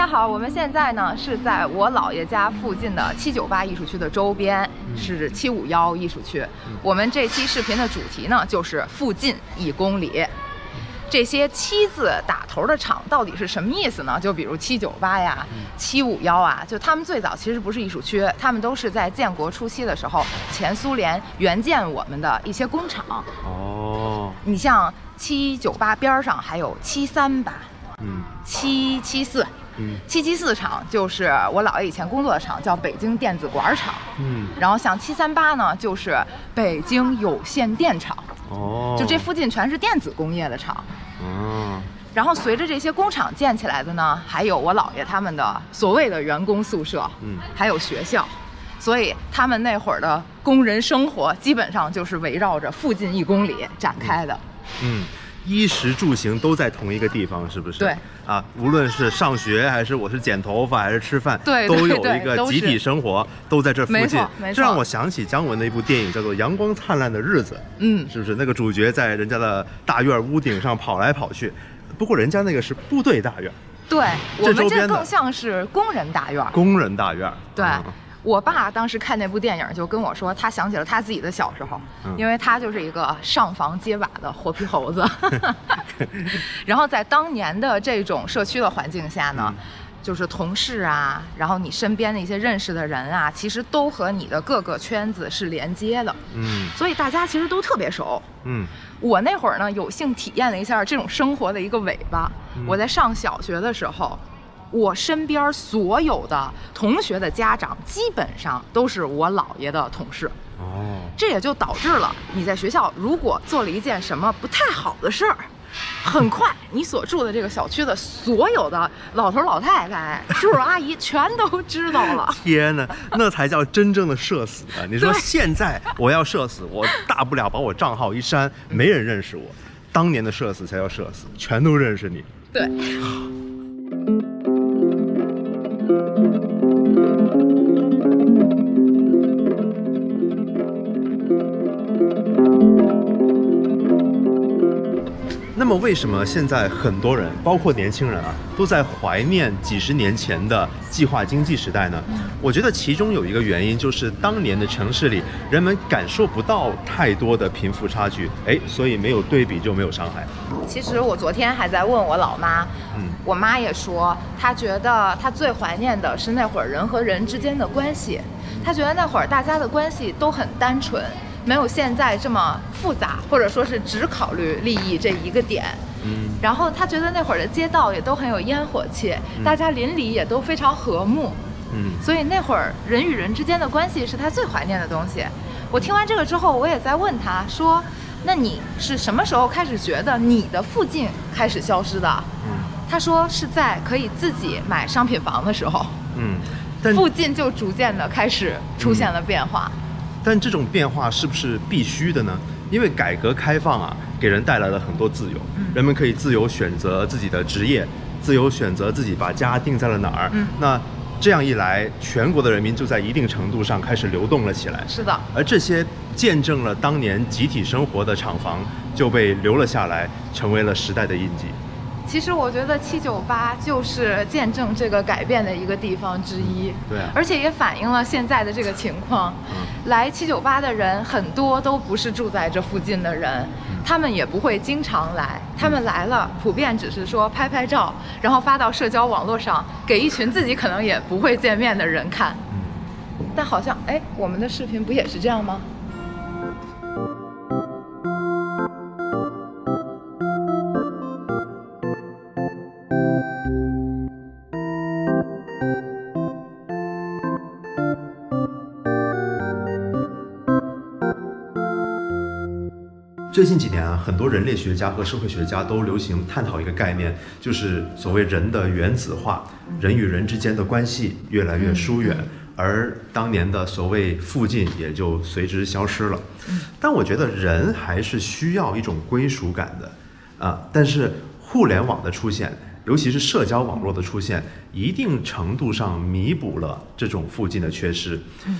好，我们现在呢是在我姥爷家附近的798艺术区的周边，是751艺术区。我们这期视频的主题呢就是附近1公里。这些7字打头的厂到底是什么意思呢？就比如798呀、751啊，就他们最早其实不是艺术区，他们都是在建国初期的时候，前苏联援建我们的一些工厂。哦，你像798边上还有738， 774。774厂就是我姥爷以前工作的厂，叫北京电子管厂。然后像738呢，就是北京有线电厂。就这附近全是电子工业的厂。然后随着这些工厂建起来的呢，还有我姥爷他们的所谓的员工宿舍，还有学校。所以他们那会儿的工人生活基本上就是围绕着附近1公里展开的。 衣食住行都在同一个地方，是不是？ 对啊，无论是上学还是我是剪头发还是吃饭， 对， 都有一个集体生活，都在这附近。 没错， 这让我想起姜文的一部电影，叫做《阳光灿烂的日子》。是不是？那个主角在人家的大院屋顶上跑来跑去，不过人家那个是部队大院。 对，我们这更像是工人大院。 工人大院。 对。我爸当时看那部电影就跟我说，他想起了他自己的小时候，因为他就是一个上房揭瓦的活皮猴子。然后在当年的这种社区的环境下呢，就是同事啊，然后你身边的一些认识的人啊，其实都和你的各个圈子是连接的。所以大家其实都特别熟。我那会儿呢，有幸体验了一下这种生活的一个尾巴。我在上小学的时候，我身边所有的同学的家长基本上都是我姥爷的同事。这也就导致了你在学校如果做了一件什么不太好的事儿，很快你所住的这个小区的所有的老头老太太、叔叔阿姨全都知道了。 天哪，那才叫真正的社死啊！你说现在我要社死，我大不了把我账号一删，没人认识我。当年的社死才叫社死，全都认识你。 对。 那么为什么现在很多人，包括年轻人啊，都在怀念几十年前的计划经济时代呢？我觉得其中有一个原因就是当年的城市里人们感受不到太多的贫富差距，所以没有对比就没有伤害。 其实我昨天还在问我老妈，我妈也说，她觉得她最怀念的是那会儿人和人之间的关系，她觉得那会儿大家的关系都很单纯。没有现在这么复杂，或者说是只考虑利益这一个点。然后他觉得那会儿的街道也都很有烟火气，大家邻里也都非常和睦。所以那会儿人与人之间的关系是他最怀念的东西。我听完这个之后，我也在问他说，那你是什么时候开始觉得你的附近开始消失的？他说是在可以自己买商品房的时候，附近就逐渐的开始出现了变化。 但这种变化是不是必须的呢？因为改革开放啊，给人带来了很多自由，人们可以自由选择自己的职业，自由选择自己把家定在了哪儿。那这样一来，全国的人民就在一定程度上开始流动了起来。 是的， 而这些见证了当年集体生活的厂房就被留了下来，成为了时代的印记。 其实我觉得798就是见证这个改变的一个地方之一。 对， 而且也反映了现在的这个情况。来798的人很多都不是住在这附近的人，他们也不会经常来，他们来了普遍只是说拍拍照，然后发到社交网络上，给一群自己可能也不会见面的人看。但好像我们的视频不也是这样吗？ 最近几年啊，很多人类学家和社会学家都流行探讨一个概念，就是所谓人的原子化，人与人之间的关系越来越疏远，而当年的所谓附近也就随之消失了。但我觉得人还是需要一种归属感的但是互联网的出现，尤其是社交网络的出现，一定程度上弥补了这种附近的缺失。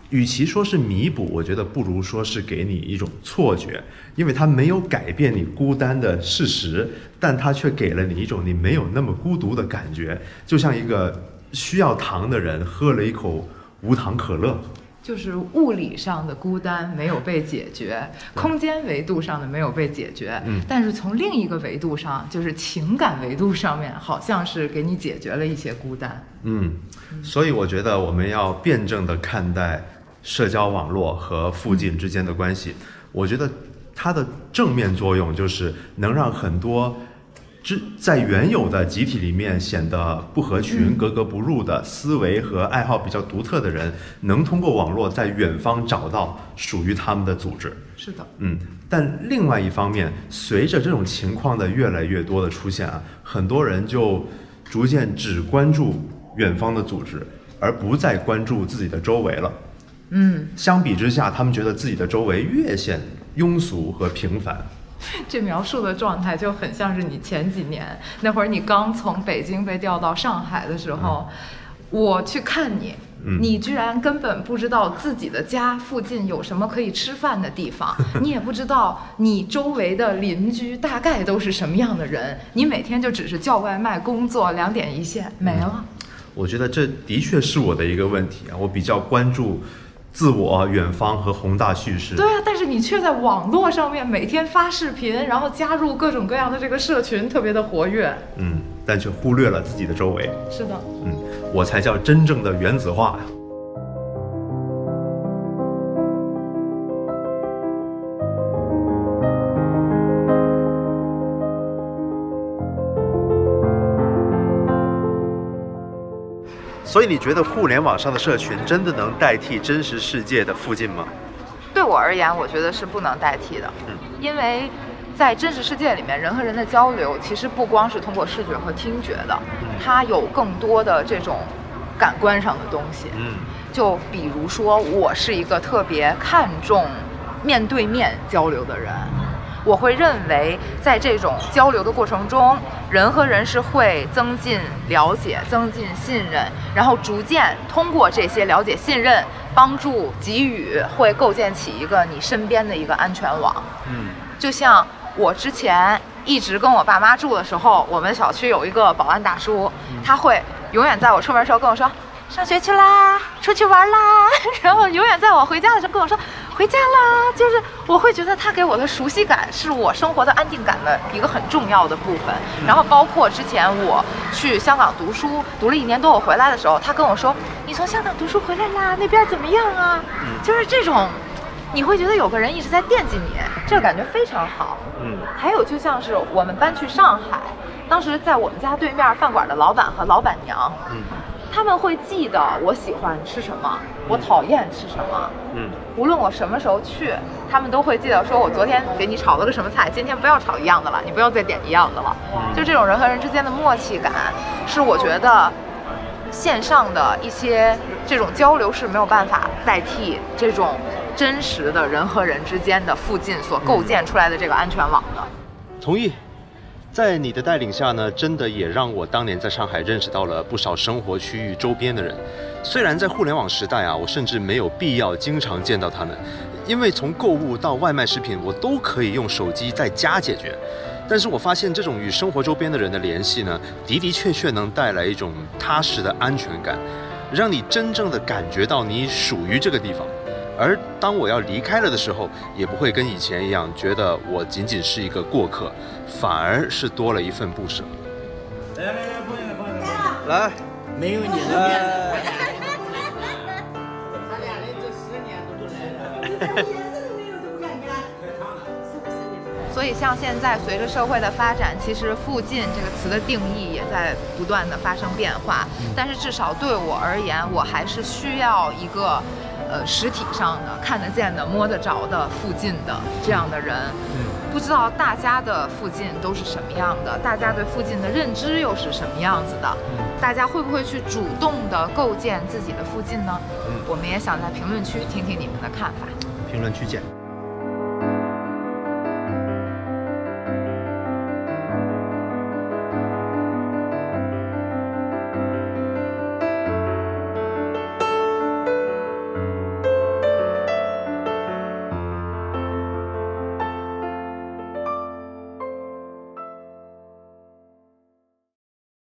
与其说是弥补，我觉得不如说是给你一种错觉，因为它没有改变你孤单的事实，但它却给了你一种你没有那么孤独的感觉，就像一个需要糖的人喝了一口无糖可乐。 就是物理上的孤单没有被解决，空间维度上的没有被解决，但是从另一个维度上，就是情感维度上面，好像是给你解决了一些孤单。 所以我觉得我们要辩证的看待社交网络和附近之间的关系。我觉得它的正面作用就是能让很多在原有的集体里面显得不合群、格格不入的思维和爱好比较独特的人，能通过网络在远方找到属于他们的组织。 是的， 但另外一方面，随着这种情况的越来越多的出现啊，很多人就逐渐只关注远方的组织，而不再关注自己的周围了。相比之下，他们觉得自己的周围越显庸俗和平凡。 这描述的状态就很像是你前几年那会儿，你刚从北京被调到上海的时候，我去看你，你居然根本不知道自己的家附近有什么可以吃饭的地方，你也不知道你周围的邻居大概都是什么样的人，你每天就只是叫外卖工作，2点一线没了。 我觉得这的确是我的一个问题啊，我比较关注自我、远方和宏大叙事。 对啊，但是你却在网络上面每天发视频，然后加入各种各样的这个社群，特别的活跃。 但却忽略了自己的周围。 是的。 我才叫真正的原子化呀。所以你觉得互联网上的社群真的能代替真实世界的附近吗？ 对我而言，我觉得是不能代替的。因为在真实世界里面，人和人的交流其实不光是通过视觉和听觉的，它有更多的这种感官上的东西。就比如说，我是一个特别看重面对面交流的人。我会认为，在这种交流的过程中，人和人是会增进了解、增进信任，然后逐渐通过这些了解、信任、帮助、给予，会构建起一个你身边的一个安全网。就像我之前一直跟我爸妈住的时候，我们小区有一个保安大叔，他会永远在我出门的时候跟我说：“上学去啦，出去玩啦。”然后永远在我回家的时候跟我说：“回家啦。”就是我会觉得他给我的熟悉感是我生活的安定感的一个很重要的部分。然后包括之前我去香港读书，读了1年多，我回来的时候，他跟我说：“你从香港读书回来啦，那边怎么样啊？”就是这种，你会觉得有个人一直在惦记你，这个感觉非常好。还有就像是我们搬去上海，当时在我们家对面饭馆的老板和老板娘，他们会记得我喜欢吃什么，我讨厌吃什么。无论我什么时候去，他们都会记得说，我昨天给你炒了个什么菜，今天不要炒一样的了，你不要再点一样的了。就这种人和人之间的默契感，是我觉得线上的一些这种交流是没有办法代替这种真实的人和人之间的附近所构建出来的这个安全网的。 同意。在你的带领下呢，真的也让我当年在上海认识到了不少生活区域周边的人。虽然在互联网时代啊，我甚至没有必要经常见到他们，因为从购物到外卖食品，我都可以用手机在家解决。但是我发现这种与生活周边的人的联系呢，的确能带来一种踏实的安全感，让你真正的感觉到你属于这个地方。而当我要离开了的时候，也不会跟以前一样觉得我仅仅是一个过客，反而是多了一份不舍。来， 没有你的。咱俩人这10年都来了。 所以像现在随着社会的发展，其实附近这个词的定义也在不断的发生变化。但是至少对我而言，我还是需要一个实体上的看得见的摸得着的附近的这样的人。不知道大家的附近都是什么样的，大家对附近的认知又是什么样子的，大家会不会去主动的构建自己的附近呢？我们也想在评论区听听你们的看法。 评论区见。